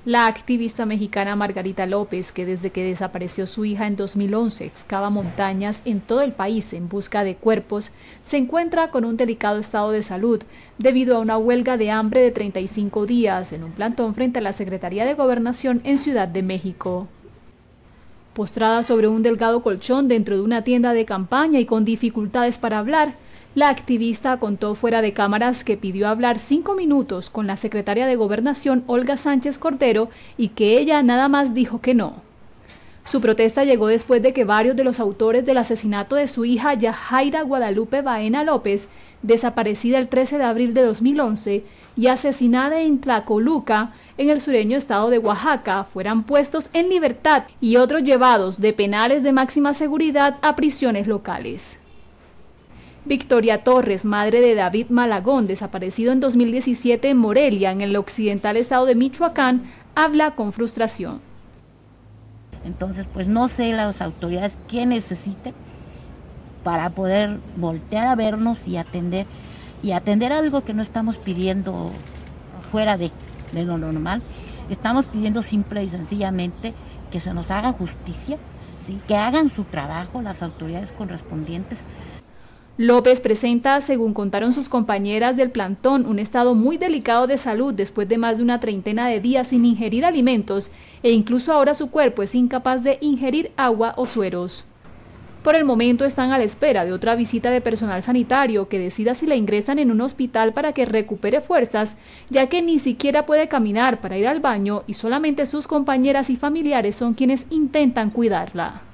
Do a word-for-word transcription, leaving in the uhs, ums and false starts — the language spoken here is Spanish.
La activista mexicana Margarita López, que desde que desapareció su hija en dos mil once excava montañas en todo el país en busca de cuerpos, se encuentra con un delicado estado de salud debido a una huelga de hambre de treinta y cinco días en un plantón frente a la Secretaría de Gobernación en Ciudad de México. Postrada sobre un delgado colchón dentro de una tienda de campaña y con dificultades para hablar, la activista contó fuera de cámaras que pidió hablar cinco minutos con la secretaria de Gobernación, Olga Sánchez Cordero, y que ella nada más dijo que no. Su protesta llegó después de que varios de los autores del asesinato de su hija Yajaira Guadalupe Baena López, desaparecida el trece de abril de dos mil once y asesinada en Tlacoluca, en el sureño estado de Oaxaca, fueran puestos en libertad y otros llevados de penales de máxima seguridad a prisiones locales. Victoria Torres, madre de David Malagón, desaparecido en dos mil diecisiete en Morelia, en el occidental estado de Michoacán, habla con frustración. Entonces, pues no sé las autoridades qué necesiten para poder voltear a vernos y atender, y atender algo que no estamos pidiendo fuera de, de lo normal. Estamos pidiendo simple y sencillamente que se nos haga justicia, ¿sí? Que hagan su trabajo las autoridades correspondientes. López presenta, según contaron sus compañeras del plantón, un estado muy delicado de salud después de más de una treintena de días sin ingerir alimentos e incluso ahora su cuerpo es incapaz de ingerir agua o sueros. Por el momento están a la espera de otra visita de personal sanitario que decida si la ingresan en un hospital para que recupere fuerzas, ya que ni siquiera puede caminar para ir al baño y solamente sus compañeras y familiares son quienes intentan cuidarla.